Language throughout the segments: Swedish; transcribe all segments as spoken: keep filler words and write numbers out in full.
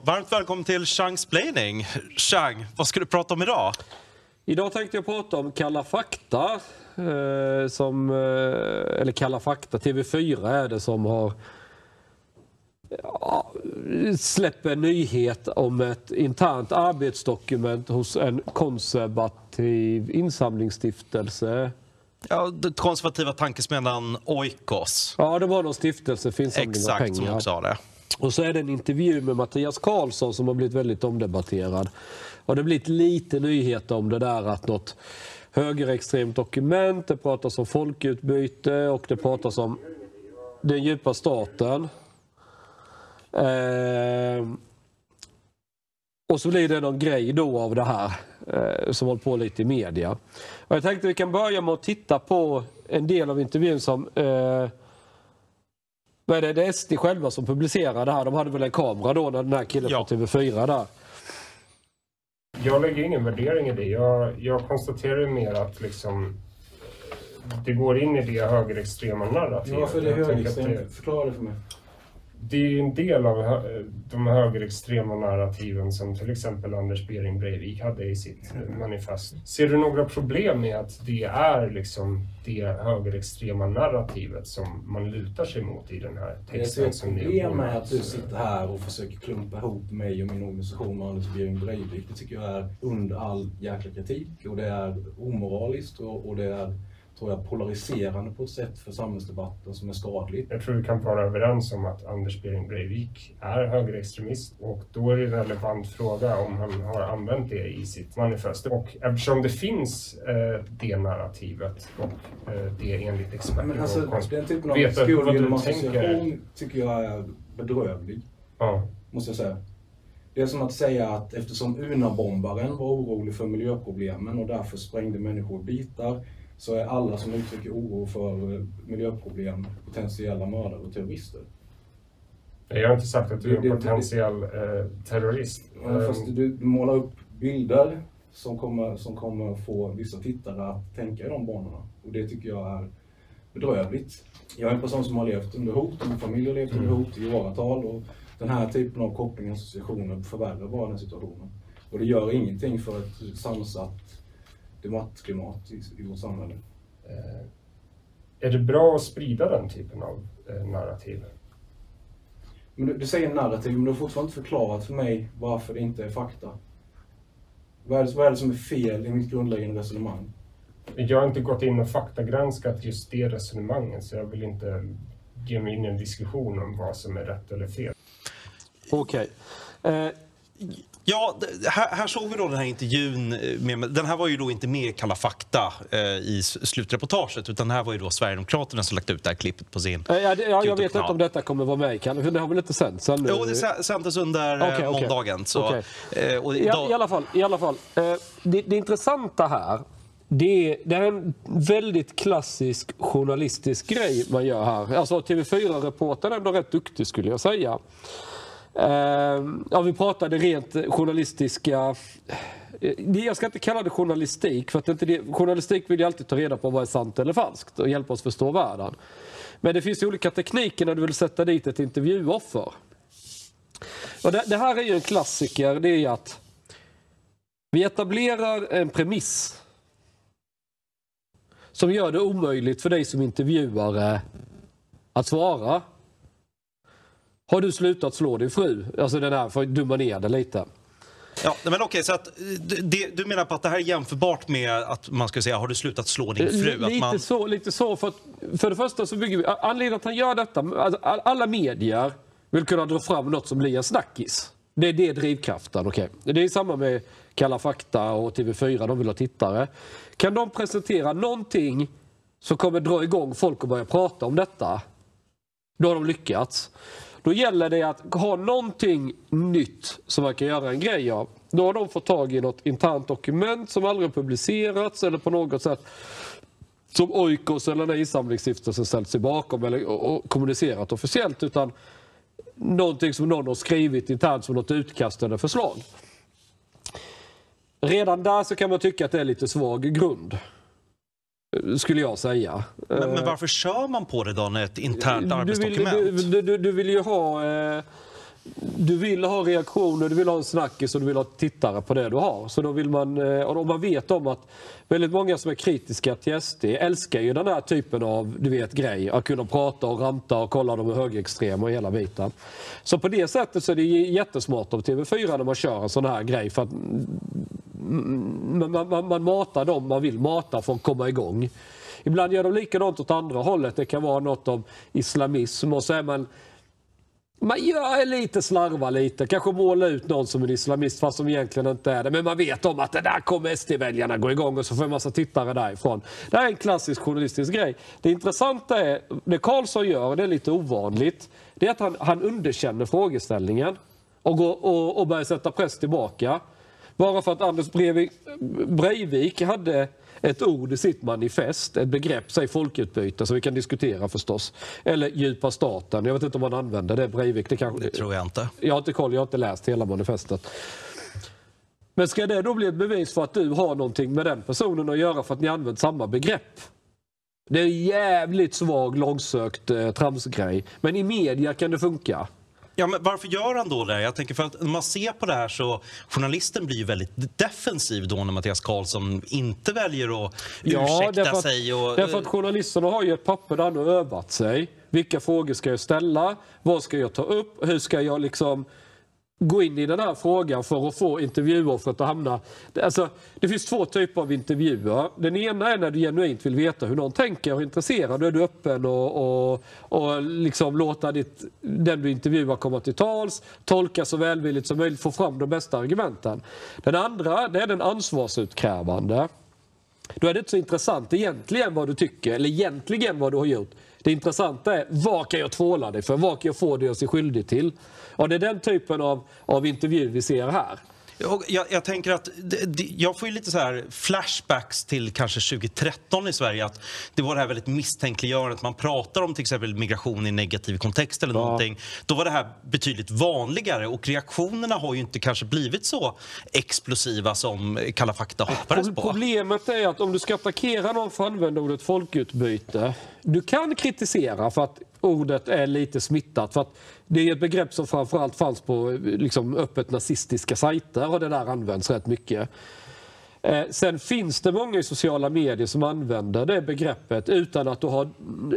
varmt välkommen till Changsplaining. Chang, vad ska du prata om idag? Idag tänkte jag prata om Kalla fakta. Eh, som, eh, eller Kalla fakta, T V fyra är det som har ja, släppt en nyhet om ett internt arbetsdokument hos en konservativ insamlingsstiftelse. Ja, den konservativa tankesmedjan Oikos. Ja, det var någon stiftelse för insamling Exakt, av pengar. som också har det. Och så är det en intervju med Mattias Karlsson som har blivit väldigt omdebatterad. Och det har blivit lite nyheter om det där att något högerextremt dokument, det pratas om folkutbyte och det pratas om den djupa staten. Eh, och så blir det någon grej då av det här eh, som håller på lite i media. Och jag tänkte vi kan börja med att titta på en del av intervjun som eh, vad är det? Det är S D själva som publicerade det här. De hade väl en kamera då när den här killen ja. på T V fyra där. Jag lägger ingen värdering i det. Jag, jag konstaterar mer att liksom, det går in i det högerextrema narrativet. Varför är det högerextremt? Förklara det för mig. Det är en del av de högerextrema narrativen som till exempel Anders Behring Breivik hade i sitt manifest. Ser du några problem med att det är liksom det högerextrema narrativet som man lutar sig mot i den här texten? Jag ser ett problem med att du sitter här och försöker klumpa ihop mig och min organisation med Anders Behring Breivik. Det tycker jag är under all jäkla kritik och det är omoraliskt och, och det är, tror jag, polariserande på ett sätt för samhällsdebatten som är skadligt. Jag tror vi kan vara överens om att Anders Behring Breivik är högerextremist och då är det en relevant fråga om han har använt det i sitt manifest. Och eftersom det finns eh, det narrativet och eh, det enligt experter men alltså, och den typen av vet vad du tänker tycker jag är bedrövlig. Ja. Måste jag säga. Det är som att säga att eftersom Una-bombaren var orolig för miljöproblemen och därför sprängde människor i bitar, så är alla som uttrycker oro för miljöproblem potentiella mördare och terrorister. Jag har inte sagt att du är det, en potentiell det, eh, terrorist. Ja, fast du, du målar upp bilder som kommer, som kommer få vissa tittare att tänka i de banorna. Och det tycker jag är bedrövligt. Jag är en person som har levt under hot, och min familj har levt under hot i åratal. Och den här typen av kopplingar och associationer förvärrar bara den situationen. Och det gör ingenting för ett sansat debattklimat i, i vårt samhälle. Eh, är det bra att sprida den typen av eh, narrativ? Men du, du säger narrativ, men du har fortfarande inte förklarat för mig varför det inte är fakta. Vad är det, vad är det som är fel i mitt grundläggande resonemang? Jag har inte gått in och faktagranskat just det resonemanget, så jag vill inte ge mig in i en diskussion om vad som är rätt eller fel. Okej. Okay. Eh, Ja, här, här såg vi då den här intervjun. Med, den här var ju då inte med i Kalla fakta eh, i slutreportaget, utan det här var ju då Sverigedemokraterna som lagt ut det här klippet på sin ja, det, ja, jag vet inte om detta kommer vara med i Kalla. Det har väl inte sänts sen nu? Jo, det sändes under okay, okay. måndagen. Så, okay. eh, och idag... I, I alla fall, i alla fall eh, det, det intressanta här, det är, det är en väldigt klassisk journalistisk grej man gör här. Alltså T V fyra-reportern är ändå rätt duktig, skulle jag säga. Uh, ja, vi pratade rent journalistiska. Jag ska inte kalla det journalistik, för att inte det, journalistik vill ju alltid ta reda på vad är sant eller falskt och hjälpa oss förstå världen. Men det finns ju olika tekniker när du vill sätta dit ett intervjuoffer. Och det, det här är ju en klassiker, det är att vi etablerar en premiss som gör det omöjligt för dig som intervjuare att svara. Har du slutat slå din fru? Alltså den här, för att dumma ner det lite. Ja, men okej, så att det, du menar på att det här är jämförbart med att man ska säga, har du slutat slå din fru? Lite, att man... så, lite så, för att för det första så bygger vi, anledningen att han gör detta, alltså alla medier vill kunna dra fram något som blir en snackis. Det är det drivkraften, okej. Okay. Det är samma med Kalla fakta och T V fyra, de vill ha tittare. Kan de presentera någonting som kommer dra igång folk och börja prata om detta, då har de lyckats. Då gäller det att ha någonting nytt som man kan göra en grej av. Då har de fått tag i något internt dokument som aldrig publicerats eller på något sätt som Oikos eller den insamlingsstiftelsen ställt sig bakom eller och kommunicerat officiellt, utan någonting som någon har skrivit internt som något utkast eller förslag. Redan där så kan man tycka att det är lite svag grund, skulle jag säga. Men, men varför kör man på det då när ett internt du arbetsdokument? Vill, du, du, du vill ju ha... Eh, du vill ha reaktioner, du vill ha en snackis och du vill ha tittare på det du har. Så då vill man, och om man vet om att väldigt många som är kritiska till S D älskar ju den här typen av, du vet, grej. Att kunna prata och ranta och kolla de högerextrema och hela biten. Så på det sättet så är det jättesmart av T V fyra när man kör en sån här grej. För att man, man, man matar dem man vill mata för att komma igång. Ibland gör de likadant åt andra hållet. Det kan vara något om islamism och så är man Man gör lite, slarvar lite, kanske måla ut någon som en islamist fast som egentligen inte är det. Men man vet om att det där kommer S D-väljarna gå igång och så får en massa tittare därifrån. Det här är en klassisk journalistisk grej. Det intressanta är, det Karlsson gör, det är lite ovanligt, det är att han, han underkänner frågeställningen och, går, och, och börjar sätta press tillbaka. Bara för att Anders Breivik, Breivik hade ett ord i sitt manifest, ett begrepp, säg folkutbyte, som vi kan diskutera förstås. Eller djupa staten. Jag vet inte om man använder det, Breivik. Det, kanske, det tror jag inte. Jag har inte koll, jag har inte läst hela manifestet. Men ska det då bli ett bevis för att du har någonting med den personen att göra för att ni använder samma begrepp? Det är en jävligt svag, långsökt eh, tramsgrej. Men i media kan det funka. Ja, men varför gör han då det? Jag tänker för att när man ser på det här så journalisten blir ju väldigt defensiv då när Mattias Karlsson inte väljer att ursäkta ja, därför att, sig. Och... Därför att journalisterna har ju ett papper där han har övat sig. Vilka frågor ska jag ställa? Vad ska jag ta upp? Hur ska jag liksom gå in i den här frågan för att få intervjuer för att hamna... Alltså, det finns två typer av intervjuer. Den ena är när du genuint vill veta hur någon tänker och är intresserad. Då är du öppen och, och, och liksom låta ditt, den du intervjuar komma till tals, tolka så välvilligt som möjligt, få fram de bästa argumenten. Den andra, det är den ansvarsutkrävande. Då är det inte så intressant egentligen vad du tycker eller egentligen vad du har gjort. Det intressanta är, vad kan jag tvåla dig för? Vad kan jag få dig att se skyldig till? Och det är den typen av, av intervju vi ser här. Jag, jag tänker att det, det, jag får ju lite så här flashbacks till kanske tjugohundratretton i Sverige, att det var det här väldigt misstänkliggörandet. Man pratar om till exempel migration i negativ kontext eller ja. någonting. Då var det här betydligt vanligare och reaktionerna har ju inte kanske blivit så explosiva som Kalla fakta hoppades på. Problemet är att om du ska attackera någon för att använda ordet folkutbyte, du kan kritisera för att ordet är lite smittat, för att det är ett begrepp som framförallt fanns på liksom, öppet nazistiska sajter och det där används rätt mycket. Eh, sen finns det många i sociala medier som använder det begreppet utan att du har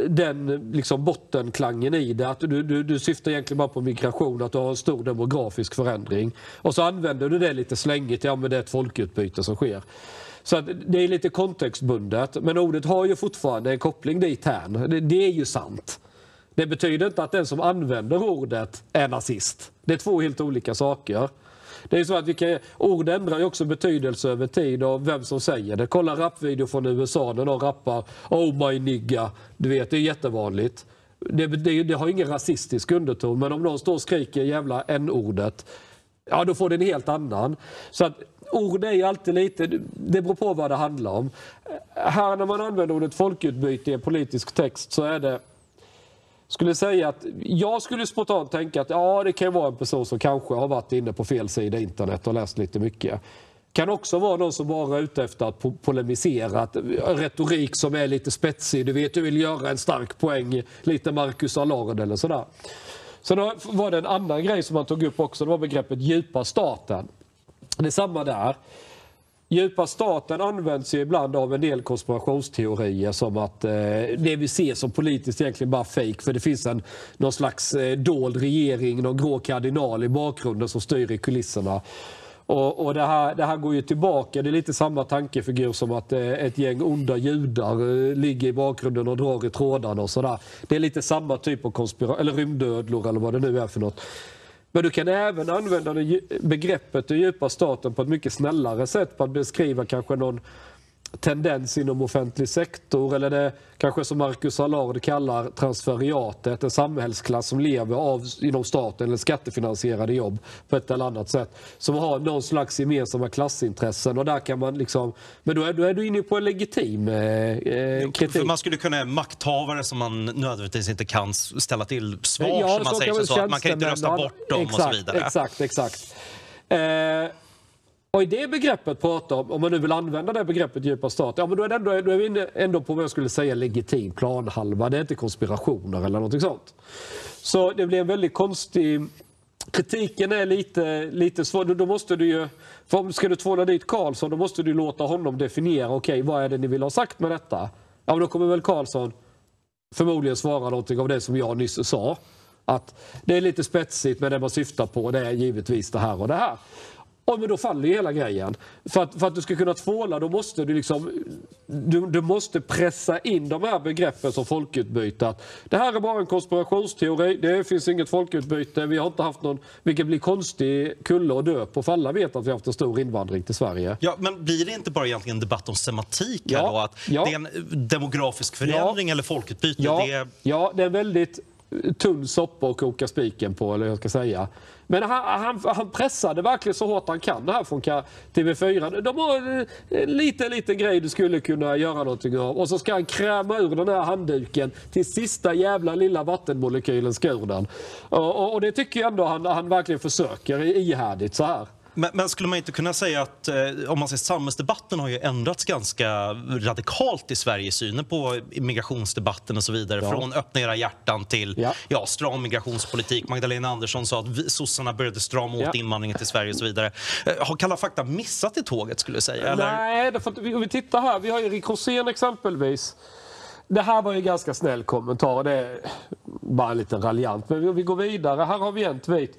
den liksom, bottenklangen i det. Att du, du, du syftar egentligen bara på migration, att du har en stor demografisk förändring. Och så använder du det lite slängigt, ja men det är ett folkutbyte som sker. Så att det är lite kontextbundet, men ordet har ju fortfarande en koppling dit här. Det, det är ju sant. Det betyder inte att den som använder ordet är nazist. Det är två helt olika saker. Det är så att vi kan, ord ändrar ju också betydelse över tid och vem som säger det. Kolla rapvideo från U S A när de rappar "Oh my nigga", du vet, det är jättevanligt. Det, det, det har ingen rasistisk underton, men om någon står och skriker jävla n-ordet, ja då får det en helt annan. Så att ord är ju alltid lite, det beror på vad det handlar om. Här när man använder ordet folkutbyte i en politisk text så är det, skulle säga att jag skulle spontant tänka att ja, det kan vara en person som kanske har varit inne på fel sida internet och läst lite mycket. Kan också vara någon som bara är ute efter att polemisera, att retorik som är lite spetsig, du vet, du vill göra en stark poäng, lite Marcus Allard eller sådär. Så då var det en annan grej som man tog upp också, det var begreppet djupa staten. Det är samma där. Djupa staten används ju ibland av en del konspirationsteorier som att eh, det vi ser som politiskt egentligen bara fake, för det finns en någon slags eh, dold regering, någon grå kardinal i bakgrunden som styr i kulisserna. Och, och det, här, det här går ju tillbaka, det är lite samma tankefigur som att eh, ett gäng onda judar eh, ligger i bakgrunden och drar i trådarna och sådär. Det är lite samma typ av konspiration, eller rymdödlor eller vad det nu är för något. Men du kan även använda det begreppet den djupa staten på ett mycket snällare sätt, på att beskriva kanske någon tendens inom offentlig sektor, eller det kanske som Marcus Allard kallar transferiatet, en samhällsklass som lever av inom staten eller skattefinansierade jobb på ett eller annat sätt, som har någon slags gemensamma klassintressen, och där kan man liksom, men då är, då är du inne på en legitim eh, kritik. För man skulle kunna ha makthavare som man nödvändigtvis inte kan ställa till svar, ja, som man säger, så att man kan inte rösta bort dem exakt, och så vidare. Exakt, exakt. Eh, Och i det begreppet pratar om, om man nu vill använda det begreppet djupa stat, ja men då är, det ändå, då är vi inne ändå på vad jag skulle säga legitim planhalva, det är inte konspirationer eller något sånt. Så det blir en väldigt konstig kritiken är lite, lite svår. Då måste du ju, för om ska du tvåla dit Karlsson, då måste du låta honom definiera, okej, okay, vad är det ni vill ha sagt med detta? Ja, men då kommer väl Karlsson förmodligen svara någonting av det som jag nyss sa. Att det är lite spetsigt, men det man syftar på, det är givetvis det här och det här. Och men då faller ju hela grejen. För att, för att du ska kunna tvåla, då måste du liksom du, du måste pressa in de här begreppen som folkutbyte. Det här är bara en konspirationsteori, det finns inget folkutbyte, vi har inte haft någon, vilket blir konstig kulle och dö på, för alla vet att vi har haft en stor invandring till Sverige. Ja, men blir det inte bara egentligen en debatt om semantik här ja, då? Att ja. det är en demografisk förändring ja. eller folkutbyte? Ja, det är... ja, det är väldigt tunn soppa att koka spiken på, eller jag ska säga. Men han, han, han pressade verkligen så hårt han kan det här från T V fyra. De har lite, lite grej du skulle kunna göra någonting av. Och så ska han kräma ur den här handduken till sista jävla lilla vattenmolekylen skurden. Och, och, och det tycker jag ändå han, han verkligen försöker ihärdigt så här. Men, men skulle man inte kunna säga att eh, om man ser samhällsdebatten har ju ändrats ganska radikalt i Sverige i synen på migrationsdebatten och så vidare. Ja. Från öppna era hjärtan till ja. Ja, stram migrationspolitik. Magdalena Andersson sa att vi, sossarna började strama åt ja. invandringen till Sverige och så vidare. Eh, har Kalla fakta missat i tåget skulle jag säga? Eller? Nej, därför att vi, om vi tittar här. Vi har ju Erik Rosén exempelvis. Det här var ju ganska snäll kommentar. Det är bara lite raljant. Men vi går vidare. Här har vi en tweet.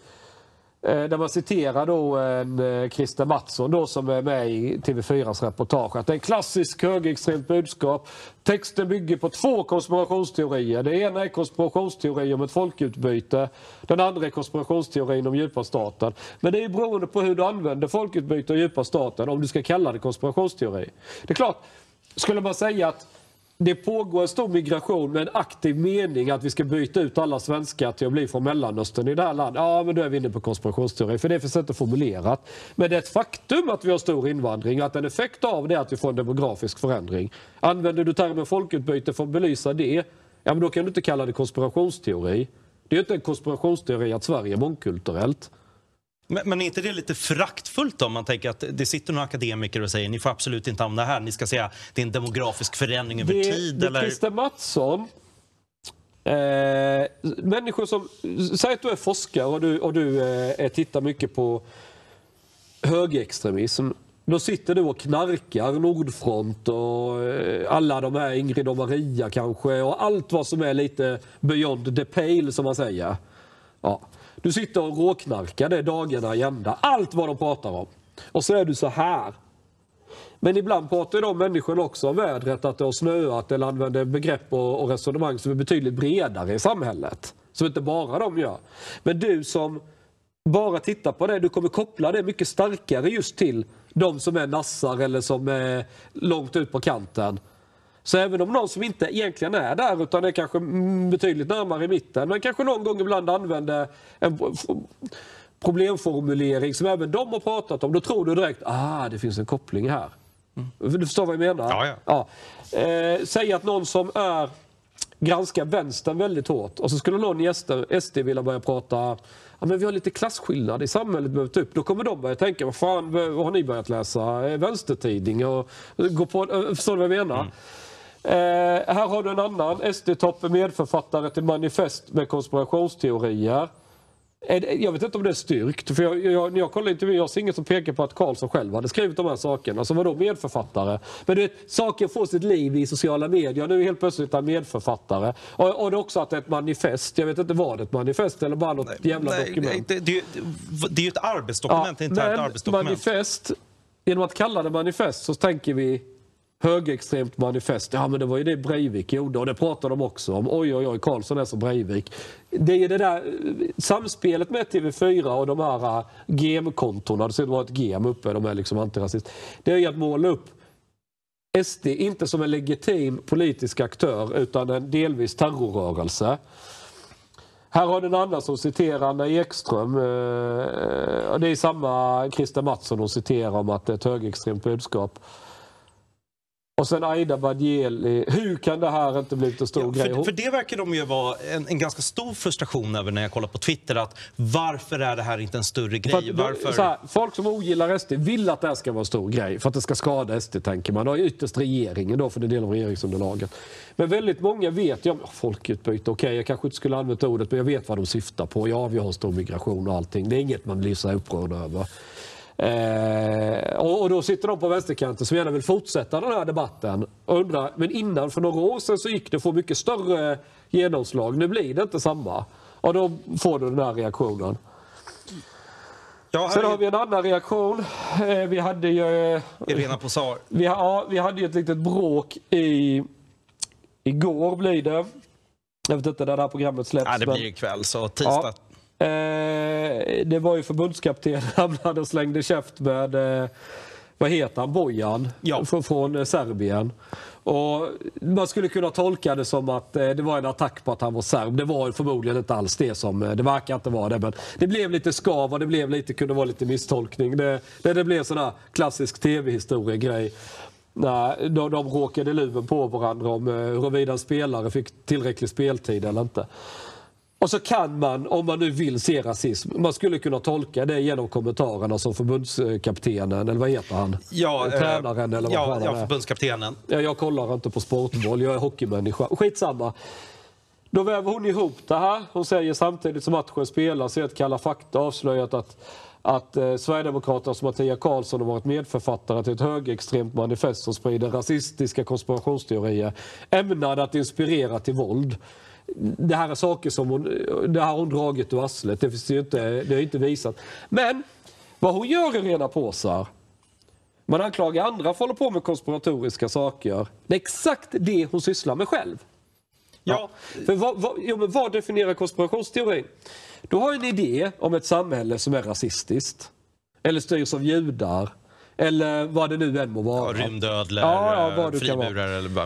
Där man citerar då en Christer Mattsson då, som är med i T V fyras reportage. Att det är en klassisk högerextremt budskap. Texten bygger på två konspirationsteorier. Det ena är konspirationsteori om ett folkutbyte. Den andra är konspirationsteorin om djupa staten. Men det är ju beroende på hur du använder folkutbyte och djupa staten om du ska kalla det konspirationsteori. Det är klart, skulle man säga att det pågår en stor migration med en aktiv mening att vi ska byta ut alla svenskar till att bli från Mellanöstern i det här landet. Ja, men då är vi inne på konspirationsteori, för det är för sätt formulerat. Men det är ett faktum att vi har stor invandring och att en effekt av det är att vi får en demografisk förändring. Använder du termen folkutbyte för att belysa det, ja, men då kan du inte kalla det konspirationsteori. Det är ju inte en konspirationsteori att Sverige är mångkulturellt. Men, men är inte det lite föraktfullt om man tänker att det sitter några akademiker och säger ni får absolut inte använda det här. Ni ska säga att det är en demografisk förändring över det, tid. Det eller? Christer Mattsson, eh, människor som, säg att du är forskare och du, och du eh, tittar mycket på högerextremism. Då sitter du och knarkar Nordfront och eh, alla de här Ingrid och Maria kanske och allt vad som är lite beyond the pale som man säger. Ja. Du sitter och råknarkar, det är dagarna agenda. Allt vad de pratar om. Och så är du så här. Men ibland pratar de människorna också om vädret, att det har snöat eller använder begrepp och, och resonemang som är betydligt bredare i samhället. Som inte bara de gör. Men du som bara tittar på det, du kommer koppla det mycket starkare just till de som är nassar eller som är långt ut på kanten. Så även om någon som inte egentligen är där utan är kanske betydligt närmare i mitten, men kanske någon gång ibland använder en problemformulering som även de har pratat om, då tror du direkt ah, det finns en koppling här. Mm. Du förstår vad jag menar? Ja, ja. Ja. Eh, säg att någon som är granskar vänstern väldigt hårt och så skulle någon i S D vilja börja prata ja, men vi har lite klasskillnad i samhället behövt upp. Då kommer de börja tänka, vad fan vad har ni börjat läsa? Vänstertidning och gå på, förstår du vad jag menar? Mm. Eh, här har du en annan S D-topp medförfattare till manifest med konspirationsteorier. Eh, jag vet inte om det är styrkt, för jag, jag, när jag kollar intervjuer, jag ser inget som pekar på att Karlsson själv hade skrivit de här sakerna. Så var då medförfattare. Men du vet, saker får sitt liv i sociala medier. Nu är helt plötsligt en medförfattare. Och, och det är också att det är ett manifest. Jag vet inte vad det är ett manifest eller bara något nej, jävla nej, dokument. Det, det, det är ju ett arbetsdokument, ja, inte ett arbetsdokument. Manifest, genom att kalla det manifest så tänker vi högerextremt manifest. Ja, men det var ju det Breivik gjorde och det pratar de också om. Oj, oj, oj, Karlsson är som Breivik. Det är ju det där samspelet med T V fyra och de här G M-kontorna. Det ser ut att ett G M uppe, de är liksom antirasist. Det är ju att måla upp S D inte som en legitim politisk aktör utan en delvis terrorrörelse. Här har den annan som citerar Anna Ekström. Det är samma Christer Mattsson som citerar om att det är ett högerextremt budskap. Och sen Aida Badieli. Hur kan det här inte bli en stor ja, grej? För, för det verkar de ju vara en, en ganska stor frustration över när jag kollar på Twitter. Att varför är det här inte en större grej? För varför... så här, folk som ogillar S D vill att det här ska vara en stor grej. För att det ska skada S D, tänker man. Och ytterst regeringen då, för det är del av regeringsunderlaget. Men väldigt många vet, ja, folkutbyte, okej, okay, jag kanske inte skulle använda ordet, men jag vet vad de syftar på. Ja, vi har stor migration och allting. Det är inget man blir så upprörd över. Eh, och, och då sitter de på vänsterkanten som gärna vill fortsätta den här debatten och undrar, men innan för några år sedan så gick det att få mycket större genomslag. Nu blir det inte samma. Och då får du den här reaktionen. Ja, Sen har vi en annan reaktion. Eh, vi hade ju... Eh, Irena Posar. Vi, ja, vi hade ju ett litet bråk i... Igår blir det. Jag vet inte när det här programmet släpps. Ja, det blir ikväll, så tisdag. Ja. Eh, det var ju förbundskapten han och slängde käft med, eh, vad heter han, Bojan, ja. från, från eh, Serbien. Och man skulle kunna tolka det som att eh, det var en attack på att han var serb. Det var förmodligen inte alls det som, eh, det verkar inte vara det, men det blev lite skav och det blev lite, kunde vara lite misstolkning. Det, det, det blev sån här klassisk tv-historiegrej. Nej, de, de råkade luven på varandra om eh, huruvida en spelare fick tillräcklig speltid eller inte. Och så kan man, om man nu vill se rasism, man skulle kunna tolka det genom kommentarerna som förbundskaptenen, eller vad heter han? Ja, Tränaren eller vad ja, han ja, är. förbundskaptenen. Ja, jag kollar inte på sportboll, jag är hockeymänniska. Skitsamma. Då väver hon ihop det här. Hon säger samtidigt som matchen spelas i ett Kalla fakta avslöjat att att eh, Sverigedemokraternas Mattias Karlsson har varit medförfattare till ett högerextremt manifest som sprider rasistiska konspirationsteorier ämnade att inspirera till våld. Det här är saker som hon, det har hon dragit ur arslet. Det finns ju inte, det är inte visat. Men vad hon gör i rena påsar, man anklagar andra för att hålla på med konspiratoriska saker. Det är exakt det hon sysslar med själv. Ja. Ja. För vad, vad, jo, men vad definierar konspirationsteori? Du har en idé om ett samhälle som är rasistiskt. Eller styrs av judar. Eller vad det nu än må vara. Ja, rymdödlor, ja, ja, friburar eller vad.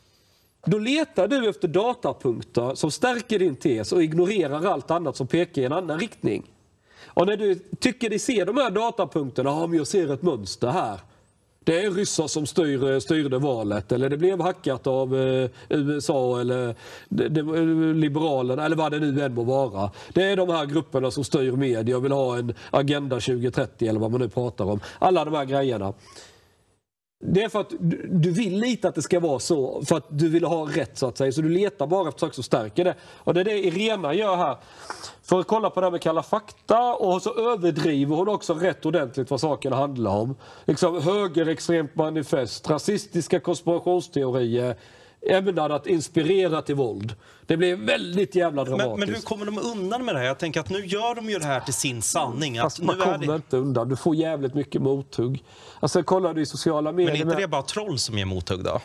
Då letar du efter datapunkter som stärker din tes och ignorerar allt annat som pekar i en annan riktning. Och när du tycker dig se de här datapunkterna, ja, men jag ser ett mönster här. Det är ryssar som styr, styrde valet, eller det blev hackat av eh, U S A eller de, de, Liberalerna, eller vad det nu än må vara. Det är de här grupperna som styr media och vill ha en agenda tjugo trettio eller vad man nu pratar om. Alla de här grejerna. Det är för att du, du vill lite att det ska vara så, för att du vill ha rätt så att säga. Så du letar bara efter saker som stärker det. Och det är det Irena gör här. För att kolla på det här med Kalla fakta, och så överdriver hon också rätt ordentligt vad sakerna handlar om. Liksom högerextremt manifest, rasistiska konspirationsteorier, ämnade att inspirera till våld. Det blev väldigt jävla dramatiskt. Men, men hur kommer de undan med det här? Jag tänker att nu gör de ju det här till sin sanning. Att Fast man nu kommer är det... inte undan. Du får jävligt mycket mothugg. Alltså kollar du i sociala medier... Men är inte det bara troll som ger mothugg då?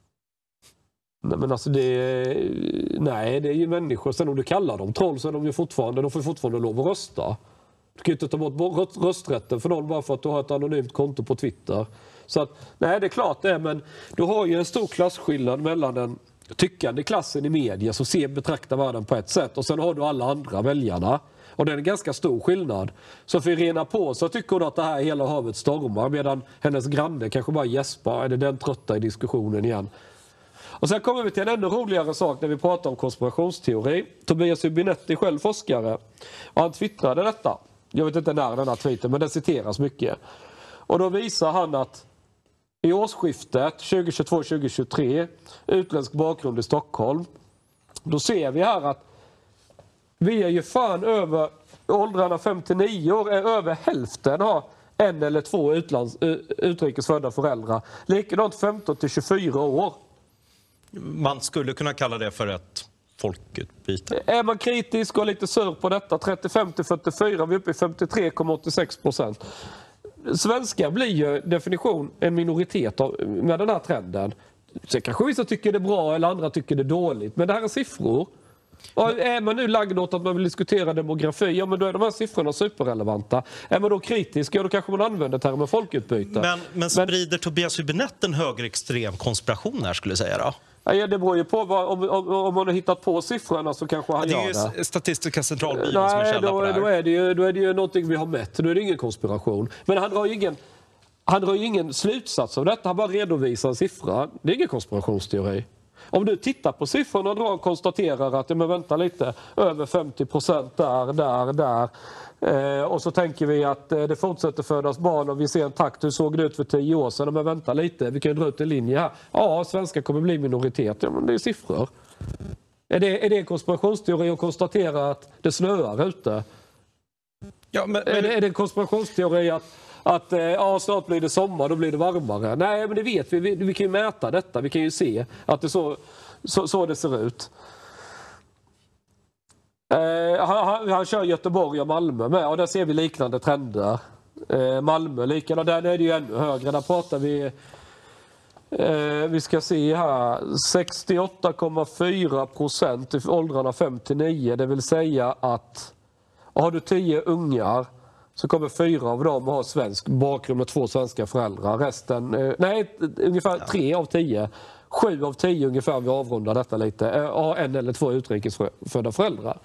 Nej, men alltså det är, nej, det är ju människor. Sen om du kallar dem troll så är de ju fortfarande, de får fortfarande lov att rösta. Du kan ju inte ta bort rösträtten för någon bara för att du har ett anonymt konto på Twitter. Så att, nej, det är klart det är, men du har ju en stor klasskillnad mellan den tyckande klassen i media som ser betraktar världen på ett sätt, och sen har du alla andra väljarna. Och det är en ganska stor skillnad. Så för Irena på så tycker hon att det här hela havet stormar, medan hennes granne kanske bara gäspar. Är det den trötta i diskussionen igen? Och sen kommer vi till en ännu roligare sak när vi pratar om konspirationsteori. Tobias Hübinette är själv forskare. Och han twittrade detta. Jag vet inte när den här tweeten, men den citeras mycket. Och då visar han att i årsskiftet tjugo tjugotvå tjugo tjugotre, utländsk bakgrund i Stockholm, då ser vi här att vi är ju fan över åldrarna fem till nio år, är över hälften har en eller två utlands, utrikesfödda föräldrar. Likadant femton till tjugofyra år. Man skulle kunna kalla det för ett folkutbyte. Är man kritisk och lite sur på detta, trettiofem till fyrtiofyra, vi är uppe i femtiotre komma åttiosex procent. Svenskar blir ju definition en minoritet av, med den här trenden. Så kanske vissa tycker det är bra eller andra tycker det är dåligt. Men det här är siffror. Och är man nu lagd åt att man vill diskutera demografi, ja, men då är de här siffrorna superrelevanta. Är man då kritisk, ja, då kanske man använder termen folkutbyte. Men, men sprider men, Tobias Hübinette en högerextrem konspiration här, skulle jag säga då? Ja, det beror ju på vad, om, om, om man har hittat på siffrorna så kanske han ja, gör det. Det är ju Statistiska centralbyrån som är källa då, på det här. Då är det, ju, då är det ju någonting vi har mätt. Då är det ingen konspiration. Men han drar ju ingen... han drar ju ingen slutsats av detta, han bara redovisar en siffra. Det är ingen konspirationsteori. Om du tittar på siffrorna och konstaterar att, men vänta lite, över femtio procent där, där, där. Eh, och så tänker vi att eh, det fortsätter födas barn och vi ser en takt, hur såg det ut för tio år sedan? Men vänta lite, vi kan ju dra ut en linje här. Ja, svenskar kommer bli minoritet, ja, men det är siffror. Är det, är det en konspirationsteori att konstatera att det snöar ute? Ja, men, men... Är, det, är det en konspirationsteori att Att ja, snart blir det sommar, då blir det varmare? Nej, men det vet vi. Vi, vi kan ju mäta detta. Vi kan ju se att det är så, så, så det ser ut. Eh, han, han, han kör Göteborg och Malmö med, och där ser vi liknande trender. Eh, Malmö likadant, där är det ju ännu högre. Där pratar vi, eh, vi ska se här, sextioåtta komma fyra procent i åldrarna fem till nio. Det vill säga att har du tio ungar så kommer fyra av dem ha svensk bakgrund med två svenska föräldrar. Resten, eh, nej, ungefär tre av tio. Sju av tio ungefär, vi avrundar detta lite, har en eller två utrikesfödda föräldrar.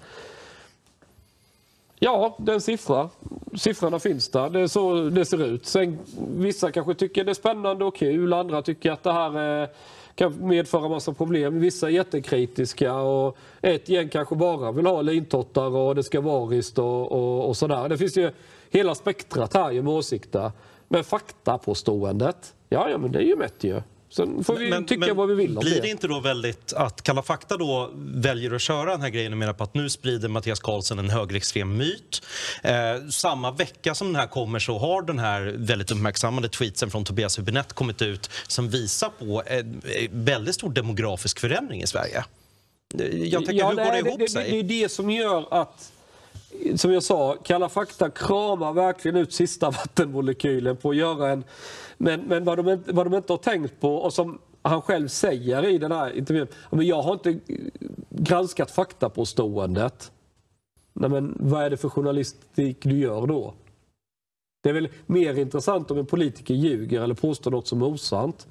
Ja, det är en siffra. Siffrorna finns där. Det är så det ser ut. Sen, vissa kanske tycker det är spännande och kul. Andra tycker att det här eh, kan medföra massa problem. Vissa är jättekritiska och ett gäng kanske bara vill ha lintottar och det ska vara rist och, och, och sådär. Det finns ju hela spektrat här med åsikter. Men faktapåståendet, ja, ja men det är ju mätt ju. Sen får vi men, tycka men vad vi vill om blir det. det Inte då väldigt att Kalla fakta då väljer att köra den här grejen och menar på att nu sprider Mattias Karlsson en högerextrem myt. Eh, samma vecka som den här kommer så har den här väldigt uppmärksammade tweetsen från Tobias Hübinette kommit ut som visar på en väldigt stor demografisk förändring i Sverige. Jag tänker, ja, hur nej, går det ihop det, sig? Det, det är det som gör att, som jag sa, Kalla fakta kramar verkligen ut sista vattenmolekylen på att göra en... Men, men vad, de, vad de inte har tänkt på, och som han själv säger i den här intervjun, men jag har inte granskat faktapåståendet. Nej, men vad är det för journalistik du gör då? Det är väl mer intressant om en politiker ljuger eller påstår något som är osant.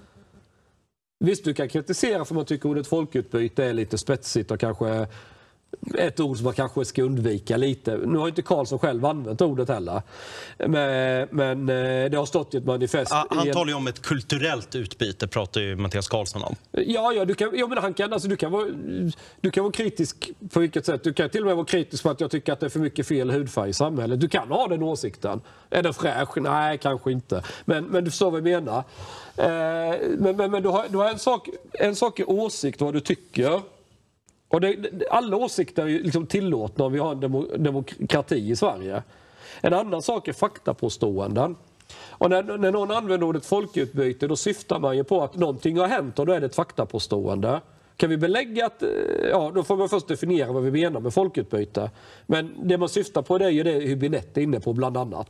Visst, du kan kritisera för man tycker ordet folkutbyte är lite spetsigt och kanske ett ord som man kanske ska undvika lite. Nu har inte Karlsson själv använt ordet heller. Men, men det har stått i ett manifest. Ah, han en... talar ju om ett kulturellt utbyte, pratar ju Mattias Karlsson om. Ja, ja, du kan, ja men han kan, alltså, du, kan vara, du kan vara kritisk på vilket sätt. Du kan till och med vara kritisk för att jag tycker att det är för mycket fel hudfärg i samhället. Du kan ha den åsikten. Är den fräsch? Nej, kanske inte. Men, men du förstår vad jag menar. Eh, men men, men du, har, du har en sak, en sak i åsikt vad du tycker. Och det, alla åsikter är ju liksom tillåtna om vi har en demo, demokrati i Sverige. En annan sak är faktapåståenden. Och när, när någon använder ordet folkutbyte, då syftar man ju på att någonting har hänt och då är det ett faktapåstående. Kan vi belägga att, ja, då får man först definiera vad vi menar med folkutbyte. Men det man syftar på det är ju det Hübinette är inne på bland annat.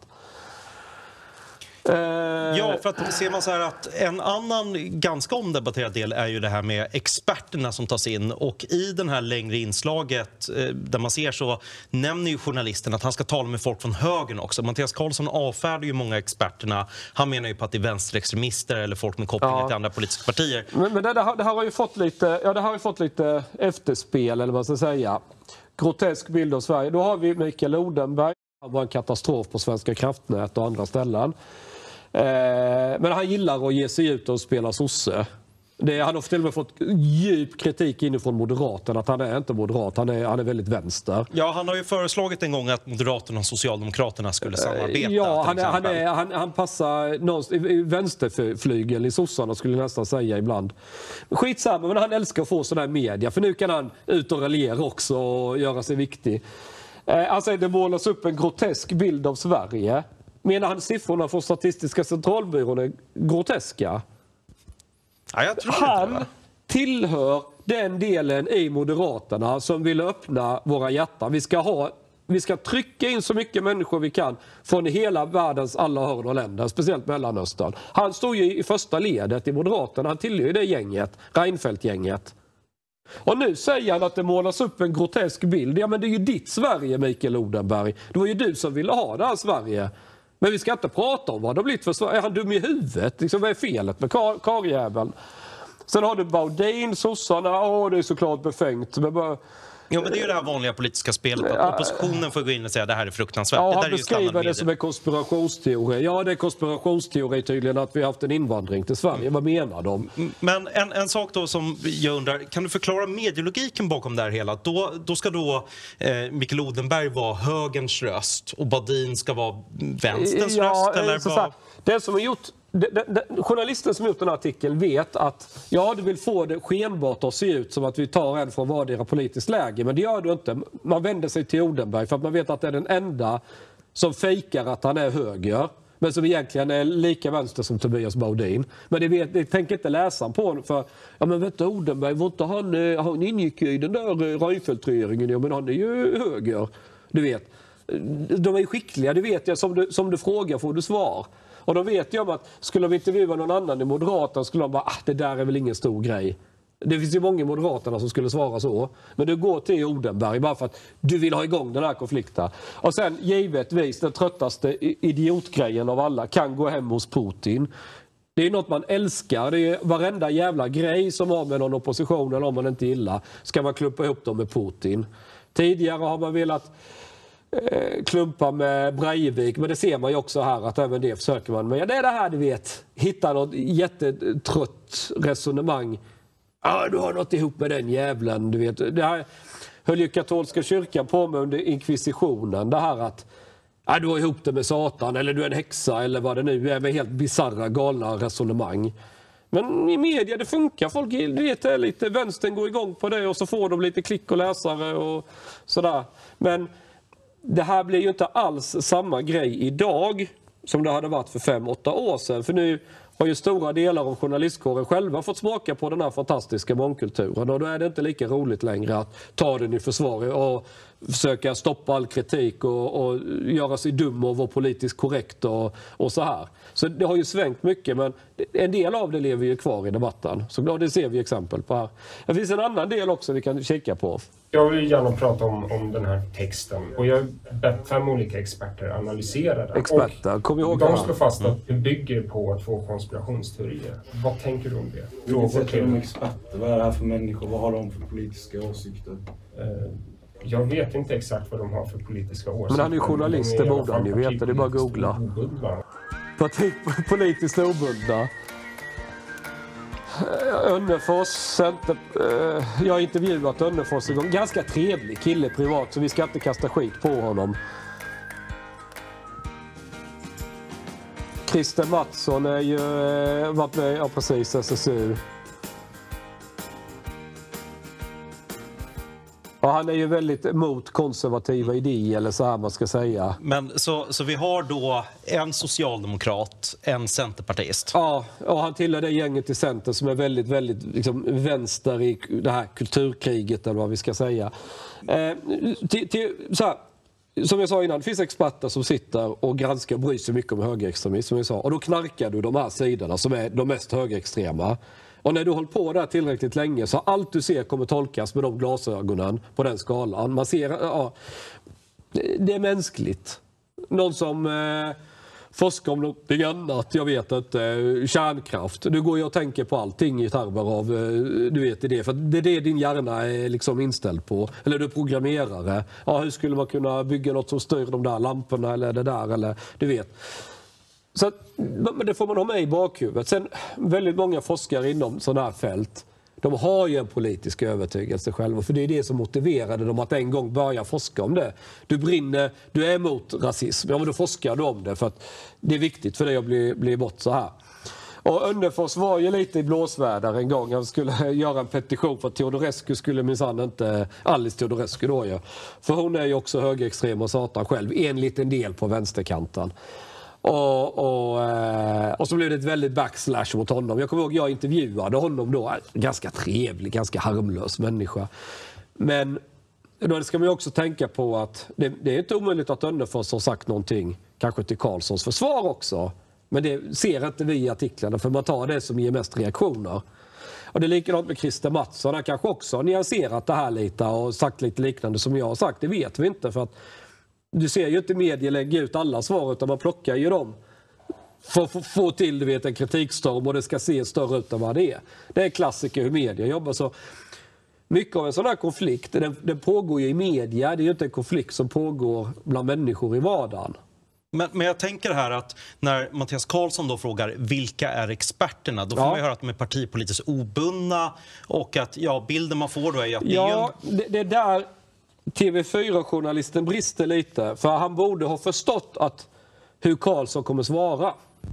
Ja, för att ser man så här att en annan ganska omdebatterad del är ju det här med experterna som tas in, och i den här längre inslaget där man ser så nämner ju journalisten att han ska tala med folk från högern också. Mattias Karlsson avfärdar ju många experterna. Han menar ju på att det är vänsterextremister eller folk med kopplingar ja. till andra politiska partier. Men, men det, det, här, det här har ju fått lite, ja, det har ju fått lite efterspel, eller vad man ska säga. Grotesk bild av Sverige. Då har vi Mikael Odenberg. Han var en katastrof på Svenska kraftnät och andra ställen. Eh, men han gillar att ge sig ut och spela sosse. Det, han har till och med fått djup kritik inifrån Moderaterna att han är inte moderat, han är, han är väldigt vänster. Ja, han har ju föreslagit en gång att Moderaterna och Socialdemokraterna skulle samarbeta. Ja, han, är, han, är, han, han passar någonstans, i vänsterflygel i sossarna skulle jag nästan säga ibland. Skitsamma, men han älskar att få sådana här media, för nu kan han ut och raljera också och göra sig viktig. Eh, alltså det målas upp en grotesk bild av Sverige. Menar han siffrorna från Statistiska centralbyrån är groteska? Ja, jag tror han inte, tillhör den delen i Moderaterna som vill öppna våra hjärtan. Vi ska, ha, vi ska trycka in så mycket människor vi kan från hela världens alla hörn och länder, speciellt Mellanöstern. Han står ju i första ledet i Moderaterna, han tillhör ju det gänget, Reinfeldt-gänget. Och nu säger han att det målas upp en grotesk bild. Ja, men det är ju ditt Sverige, Mikael Odenberg. Det var ju du som ville ha det här Sverige. Men vi ska inte prata om vad det har blivit för Sverige. Är han dum i huvudet? Liksom, vad är felet med kar- karjäveln? Sen har du Baudin, sossarna. Åh, det är såklart befängt. Men bara, Ja, men det är ju det här vanliga politiska spelet. Att oppositionen får gå in och säga att det här är fruktansvärt. Ja, det han där är ju beskriver det som en konspirationsteori. Ja, det är konspirationsteori tydligen att vi har haft en invandring till Sverige. Mm. Vad menar de? Men en, en sak då som jag undrar, kan du förklara medielogiken bakom det här hela? Då, då ska då eh, Mikael Odenberg vara högerns röst och Badin ska vara vänsterns ja, röst? Eller så vad? Så här, det som har gjort... Det, det, det, journalisten som gjort den här artikeln vet att ja, du vill få det skenbart att se ut som att vi tar en från vardera politiskt läge, men det gör du inte. Man vänder sig till Odenberg för att man vet att det är den enda som fejkar att han är höger, men som egentligen är lika vänster som Tobias Baudin. Men det, vet, det tänker inte läsaren på, för ja, men vet du, Odenberg, var inte han, han ingick i den där Reinfeldt-regeringen, ja, men han är ju höger. Du vet, de är skickliga, det vet jag, som du, som du frågar får du svar. Och då vet jag att skulle vi intervjua någon annan i Moderaterna skulle de bara, ah, det där är väl ingen stor grej. Det finns ju många i Moderaterna som skulle svara så. Men du går till Odenberg bara för att du vill ha igång den här konflikten. Och sen givetvis den tröttaste idiotgrejen av alla, kan gå hem hos Putin. Det är något man älskar. Det är varenda jävla grej som har med någon opposition eller om man inte gillar ska man klumpa ihop dem med Putin. Tidigare har man velat klumpa med Breivik, men det ser man ju också här att även det försöker man. Men ja, det är det här du vet, hitta något jättetrött resonemang. Ja, du har något ihop med den jävlen, du vet. Det här höll ju katolska kyrkan på med under inkvisitionen, det här att ja, du har ihop det med Satan eller du är en häxa eller vad det nu är, med helt bizarra galna resonemang. Men i media det funkar, folk vet det lite, vänstern går igång på det och så får de lite klick och läsare och sådär. Men det här blir ju inte alls samma grej idag som det hade varit för fem, åtta år sedan. För nu har ju stora delar av journalistkåren själva fått smaka på den här fantastiska mångkulturen. Och då är det inte lika roligt längre att ta den i försvar och försöka stoppa all kritik och, och göra sig dum och vara politiskt korrekt och, och så här. Så det har ju svängt mycket, men en del av det lever ju kvar i debatten. Så det ser vi exempel på här. Det finns en annan del också vi kan kika på. Jag vill gärna prata om, om den här texten. Och jag har bett fem olika experter analysera den. Experter, kom ihåg de slår fast att det bygger på två konspirationsteorier. Vad tänker du om det? Frågor till de experter. Vad är det här för människor? Vad har de för politiska åsikter? Uh, Jag vet inte exakt vad de har för politiska åsikter. Men han är ju journalist, det borde han ju veta. Det är bara att googla. Parti, politiskt obundna. Önnefors, center, eh, jag har intervjuat Önnefors en gång. Ganska trevlig kille privat, så vi ska inte kasta skit på honom. Christer Mattsson är ju eh, varit med, ja precis, S S U. Ja, han är ju väldigt emot konservativa idéer, eller så här man ska säga. Men så, så vi har då en socialdemokrat, en centerpartist. Ja, och han tillhör det gänget i Center som är väldigt, väldigt liksom, vänster i det här kulturkriget, eller vad vi ska säga. Eh, till, till, så här, som jag sa innan, det finns experter som sitter och granskar och bryr sig mycket om högerextremism, som jag sa. Och då knarkar du de här sidorna som är de mest högerextrema. Och när du håller på där tillräckligt länge så allt du ser kommer tolkas med de glasögonen på den skalan. Man ser, ja, det är mänskligt. Någon som eh, forskar om något annat, jag vet inte, kärnkraft. Du går ju och tänker på allting i termer av, du vet det, för det är det din hjärna är liksom inställd på. Eller du är programmerare. Ja, hur skulle man kunna bygga något som styr de där lamporna eller det där, eller du vet. Så men det får man ha med i bakhuvudet. Sen väldigt många forskare inom sådana här fält, de har ju en politisk övertygelse själva. För det är det som motiverade dem att en gång börja forska om det. Du brinner, du är emot rasism, ja men då forskar du om det för att det är viktigt för dig att bli, bli bort så här. Och Önnefors var ju lite i blåsvärdar en gång. Han skulle göra en petition för att Teodorescu skulle minsann inte, Alice Teodorescu då ju. För hon är ju också högerextrem och satan själv, en liten del på vänsterkanten. Och, och, och så blev det ett väldigt backslash mot honom. Jag kommer ihåg jag intervjuade honom då. Ganska trevlig, ganska harmlös människa. Men då ska man ju också tänka på att det, det är inte omöjligt att Önnefors har sagt någonting kanske till Karlssons försvar också. Men det ser inte vi i artiklarna för man tar det som ger mest reaktioner. Och det är likadant med Christer Mattsson. Han kanske också har nyanserat det här lite och sagt lite liknande som jag har sagt. Det vet vi inte för att du ser ju inte media lägga ut alla svar utan man plockar ju dem för att få till du vet, en kritikstorm och det ska se större ut än vad det är. Det är klassiker hur media jobbar så. mycket av en sån här konflikt, den, den pågår ju i media. Det är ju inte en konflikt som pågår bland människor i vardagen. Men, men jag tänker här att när Mattias Karlsson då frågar vilka är experterna, då får ja. man ju höra att de är partipolitiskt obundna och att ja, bilden man får då är att ja, det är en... det, det där T V fyra-journalisten brister lite. För han borde ha förstått att hur Karlsson kommer svara.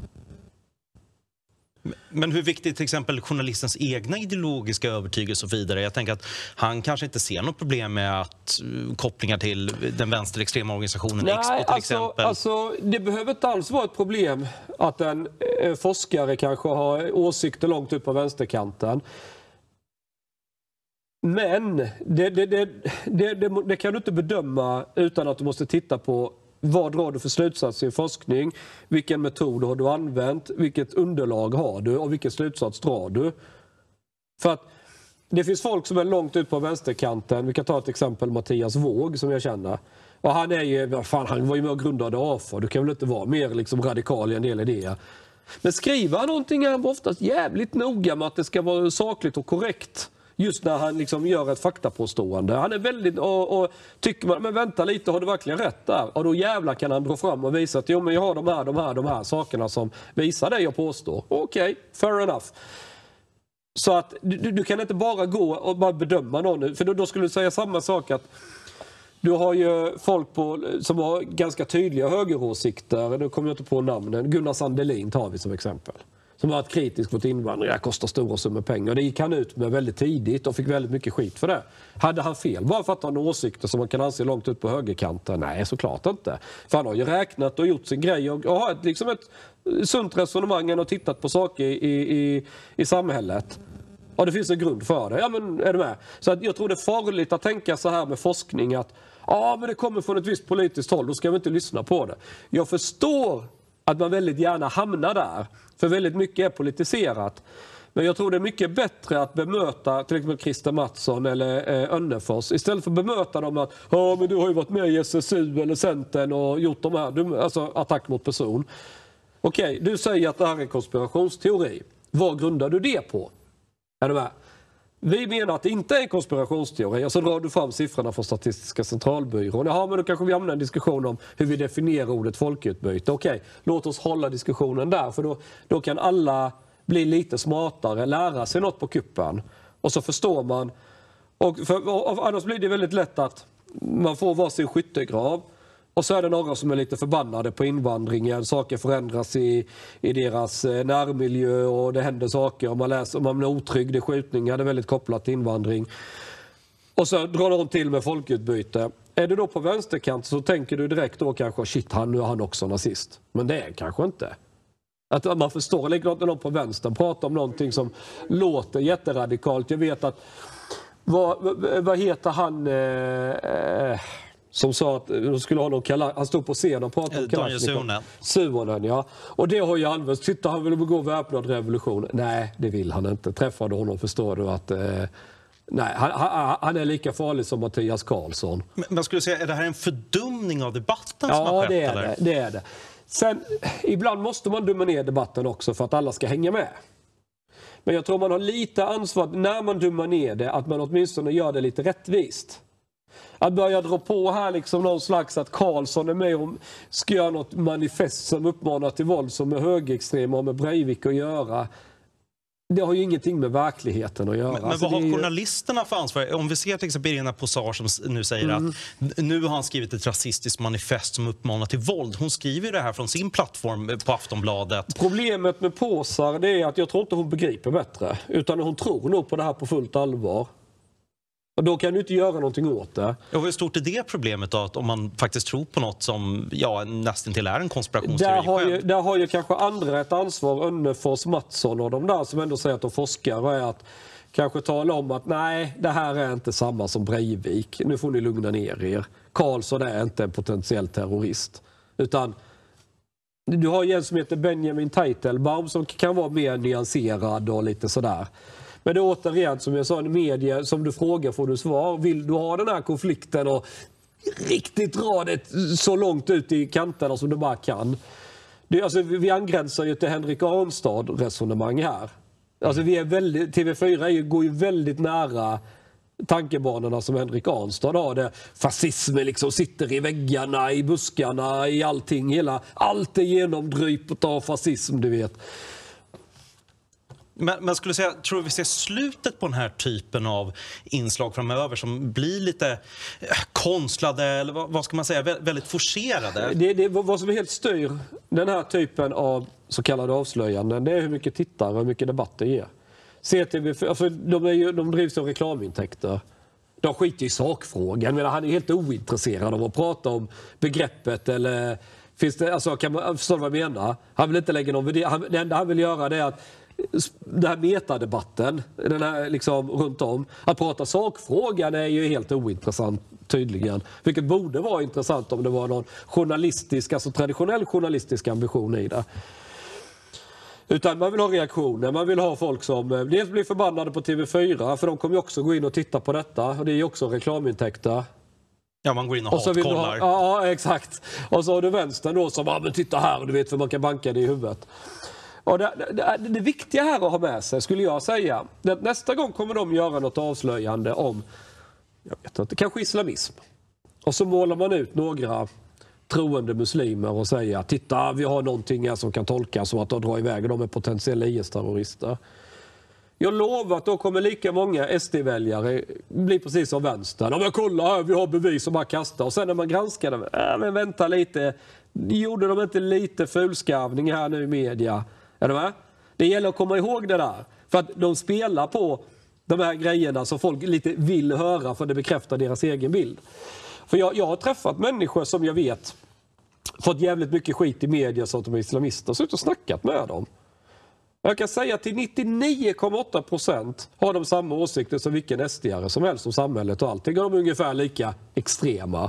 Men hur viktigt till exempel journalistens egna ideologiska övertygelse och så vidare? Jag tänker att han kanske inte ser något problem med att uh, kopplingar till den vänsterextrema organisationen Nej, Expo till alltså, exempel. Alltså, det behöver inte alls vara ett problem att en eh, forskare kanske har åsikter långt upp på vänsterkanten. Men det, det, det, det, det, det kan du inte bedöma utan att du måste titta på vad drar du för slutsats i forskning, vilken metod har du använt, vilket underlag har du och vilken slutsats drar du. För att det finns folk som är långt ut på vänsterkanten. Vi kan ta ett exempel, Mattias Våg som jag känner. Och han är ju, fan, han var ju med och grundade A F A. Du kan väl inte vara mer liksom radikal i en del idéer. Men skriver han någonting är han oftast jävligt noga med att det ska vara sakligt och korrekt. Just när han liksom gör ett faktapåstående. Han är väldigt, och, och tycker man, men vänta lite, har du verkligen rätt där? Och då jävlar kan han dra fram och visa att jo, men jag har de här, de här, de här sakerna som visar det jag påstår. Okej, okay, fair enough. Så att du, du kan inte bara gå och bara bedöma någon. För då, då skulle du säga samma sak att du har ju folk på, som har ganska tydliga högeråsikter. Nu kommer jag inte på namnen. Gunnar Sandelin tar vi som exempel. Som har varit kritisk mot invandring. Det kostar stora summor pengar. Det gick han ut med väldigt tidigt och fick väldigt mycket skit för det. Hade han fel bara för att han har åsikter som man kan anse långt ut på högerkanten? Nej, såklart inte. För han har ju räknat och gjort sin grej och, och har ett, liksom ett sunt resonemang och tittat på saker i, i, i samhället. Och det finns en grund för det. Ja, men är du med? Så att jag tror det är farligt att tänka så här med forskning att ja, men det kommer från ett visst politiskt håll, då ska vi inte lyssna på det. Jag förstår att man väldigt gärna hamnar där. För väldigt mycket är politiserat. Men jag tror det är mycket bättre att bemöta till exempel Christer Mattsson eller eh, Önnefors. Istället för att bemöta dem att ja, men du har ju varit med i S S U eller Centern och gjort de här, alltså attack mot person. Okej, du säger att det här är en konspirationsteori. Vad grundar du det på? Är du med? Vi menar att det inte är en konspirationsteori. Och så drar du fram siffrorna från Statistiska centralbyrån. Ja, men då kanske vi hamnar en diskussion om hur vi definierar ordet folkutbyte. Okej, låt oss hålla diskussionen där. För då, då kan alla bli lite smartare, lära sig något på kuppen. Och så förstår man. Och, för, och annars blir det väldigt lätt att man får varsin skyttegrav. Och så är det några som är lite förbannade på invandringen. Saker förändras i, i deras närmiljö och det händer saker. Och man, läser, och man är otrygg, det är skjutningar, det är väldigt kopplat till invandring. Och så drar de till med folkutbyte. Är du då på vänsterkant så tänker du direkt då kanske shit, han, nu är han också nazist. Men det är kanske inte. Att man förstår, likadant när någon på vänstern pratar om någonting som låter jätteradikalt. Jag vet att, vad, vad heter han... Eh, som sa att de skulle ha någon kalla, han stod på scenen och pratade om Kalasnikov. Suonen, ja. Och det har ju använts. Titta, han vill begå väpnad revolution. Nej, det vill han inte. Träffade honom förstår du att eh, nej, han, han, han är lika farlig som Mattias Karlsson. Men man skulle säga, är det här en fördumning av debatten ja, som har skett? Ja, det är eller? det, det är det. Sen, ibland måste man dumma ner debatten också för att alla ska hänga med. Men jag tror man har lite ansvar när man dummar ner det, att man åtminstone gör det lite rättvist. Att börja dra på här liksom någon slags att Karlsson är med och ska göra något manifest som uppmanar till våld som är högerextrema och med Breivik att göra. Det har ju ingenting med verkligheten att göra. Men, men alltså, vad har är... journalisterna för ansvar? Om vi ser till exempel Irina Posar som nu säger mm. att nu har han skrivit ett rasistiskt manifest som uppmanar till våld. Hon skriver det här från sin plattform på Aftonbladet. Problemet med Posar det är att jag tror inte hon begriper bättre. Utan hon tror nog på det här på fullt allvar. Och då kan du inte göra någonting åt det. Och hur stort är det problemet då, att om man faktiskt tror på något som ja, nästan till är en konspirationsteori där har, själv? ju, där har ju kanske andra ett ansvar, Önnefors, Mattsson och de där som ändå säger att de forskar och är att kanske tala om att nej, det här är inte samma som Breivik. Nu får ni lugna ner er. Karlsson är inte en potentiell terrorist. Utan du har ju en som heter Benjamin Teitelbaum som kan vara mer nyanserad och lite sådär. Men det är återigen, som jag sa, i media, som du frågar får du svar. Vill du ha den här konflikten och riktigt dra det så långt ut i kanterna som du bara kan? Det, alltså, vi angränsar ju till Henrik Arnstad-resonemang här. Alltså, vi är väldigt, T V fyra är ju, går ju väldigt nära tankebanorna som Henrik Arnstad har, där fascismen liksom sitter i väggarna, i buskarna, i allting, hela, allt är genomdrypet av fascism, du vet. Men, men skulle säga, tror du vi ser slutet på den här typen av inslag framöver som blir lite konstlade, eller vad, vad ska man säga, väldigt forcerade? Det, det, vad som är helt styr den här typen av så kallade avslöjanden, det är hur mycket tittare och hur mycket debatter ger. C T V, alltså de, är ju, de drivs av reklamintäkter. De skiter i sakfrågan. Men han är helt ointresserad av att prata om begreppet eller finns det, alltså, kan man förstå vad jag menar? Han vill inte lägga någon värdering. Det enda han vill göra det är att den här metadebatten, den här liksom runt om, att prata sakfrågan är ju helt ointressant tydligen. Vilket borde vara intressant om det var någon journalistisk, alltså traditionell journalistisk ambition i det. Utan man vill ha reaktioner, man vill ha folk som dels blir förbannade på T V fyra, för de kommer ju också gå in och titta på detta, och det är ju också reklamintäkter. Ja, man går in och, och så vill hatkollar. Ha, ja, exakt. Och så har du vänstern då som, ja men titta här, du vet för man kan banka det i huvudet. Och det, det, det viktiga här att ha med sig, skulle jag säga, det att nästa gång kommer de göra något avslöjande om, jag vet inte, kanske islamism. Och så målar man ut några troende muslimer och säger, titta vi har någonting här som kan tolkas så att de drar iväg och de är potentiella I S-terrorister. Jag lovar att då kommer lika många S D-väljare bli precis som vänstern. Ja, men kolla här, vi har bevis som bara kastar. Och sen när man granskar dem, äh, men vänta lite, gjorde de inte lite fulskarvning här nu i media? Är du med? Det gäller att komma ihåg det där. För att de spelar på de här grejerna som folk lite vill höra för det bekräftar deras egen bild. För jag, jag har träffat människor som jag vet fått jävligt mycket skit i media så att de är islamister, så ut och snackat med dem. Jag kan säga att till nittionio komma åtta procent har de samma åsikter som vilken S D-are som helst om samhället och allting. De är ungefär lika extrema.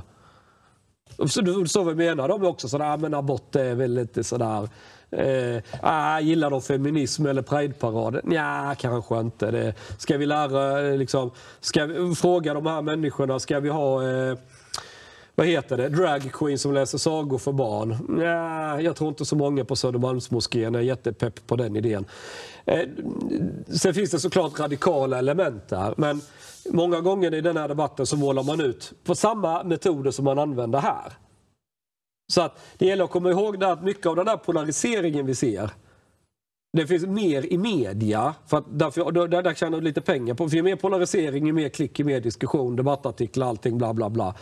Så, så vad menar de också sådär, men abort är väl lite sådär, eh, ah, gillar de feminism eller prideparader? Nja, kanske inte. Det, ska vi lära, liksom, ska vi fråga de här människorna, ska vi ha, eh, vad heter det, drag queen som läser sagor för barn? Nja, jag tror inte så många på Södermalmsmoskén är jättepepp på den idén. Eh, sen finns det såklart radikala element där, men många gånger i den här debatten så målar man ut på samma metoder som man använder här. Så att det gäller att komma ihåg det att mycket av den här polariseringen vi ser, det finns mer i media, för att därför, där, där tjänar du lite pengar på. För ju mer polarisering, ju mer klick, ju mer diskussion, debattartiklar, allting bla bla bla.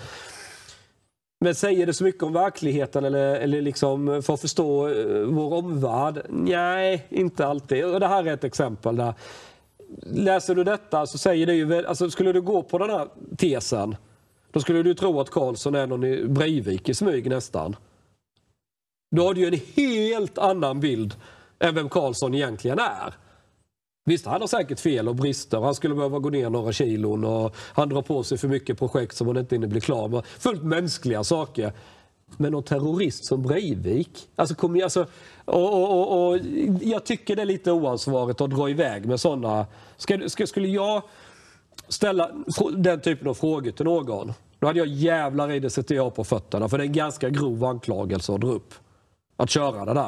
Men säger det så mycket om verkligheten eller, eller liksom för att förstå vår omvärld? Nej, inte alltid. Och det här är ett exempel där. Läser du detta så säger det ju, alltså skulle du gå på den här tesen, då skulle du tro att Karlsson är någon i Breivik i smyg nästan. Då har du ju en helt annan bild än vem Karlsson egentligen är. Visst, han har säkert fel och brister. Han skulle behöva gå ner några kilon och han drar på sig för mycket projekt som han inte hinner bli klar med. Fullt mänskliga saker. Men någon terrorist som Breivik, alltså, kom, alltså och, och, och, och jag tycker det är lite oansvarigt att dra iväg med sådana. Ska, ska, skulle jag ställa den typen av frågor till någon, då hade jag jävlar i det sätter jag på fötterna, för det är en ganska grov anklagelse att dra upp. Att köra det där.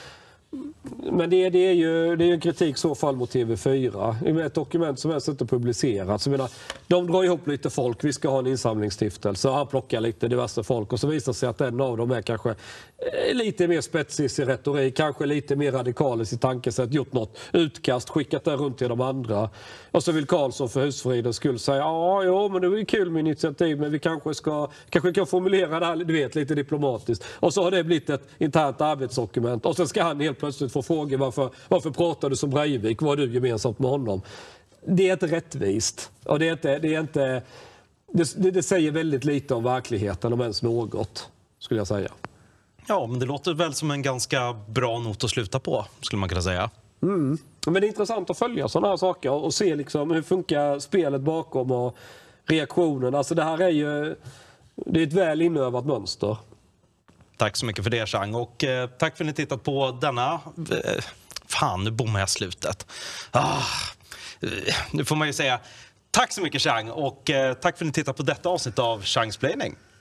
Men det, det är ju det är en kritik så fall mot T V fyra. Ett dokument som helst inte publicerat. Så menar, de drar ihop lite folk. Vi ska ha en insamlingsstiftelse. Han plockar lite diverse folk. Och så visar sig att en av dem är kanske lite mer spetsig i retorik. Kanske lite mer radikal i sitt tankesätt. Gjort något utkast. Skickat det runt till de andra. Och så vill Karlsson för husfridens skull säga ja, jo, men det var ju kul med initiativ. Men vi kanske ska kanske kan formulera det här du vet, lite diplomatiskt. Och så har det blivit ett internt arbetsdokument. Och sen ska han helt plötsligt få fråga varför, varför pratar du som Breivik? Vad är du gemensamt med honom? Det är inte rättvist. Och det, är inte, det, är inte, det, det säger väldigt lite om verkligheten, om ens något, skulle jag säga. Ja, men det låter väl som en ganska bra not att sluta på, skulle man kunna säga. Mm. Men det är intressant att följa sådana här saker och se liksom hur funkar spelet bakom och reaktionen. Alltså det här är ju det är ett väl inövat mönster. Tack så mycket för det, Chang. Och eh, tack för att ni tittat på denna... Eh, fan, nu bommar jag slutet. Ah, eh, nu får man ju säga tack så mycket, Chang. Och eh, tack för att ni tittat på detta avsnitt av Changsplaining.